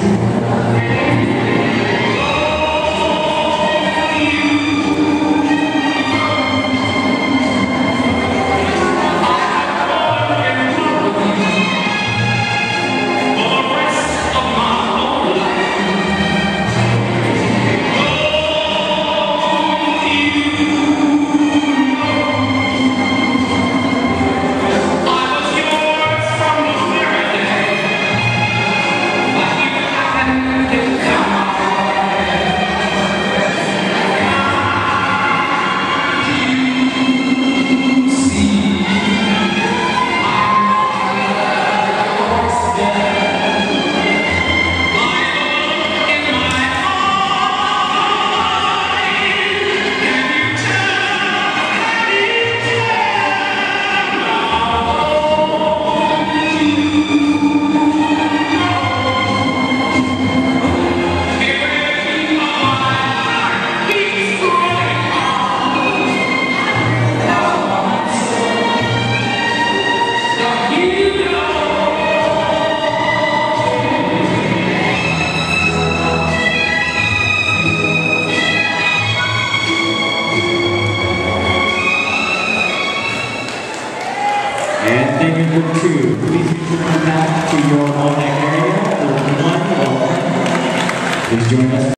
And segment number 2, please return back to your all-neck area for one more. Please join us.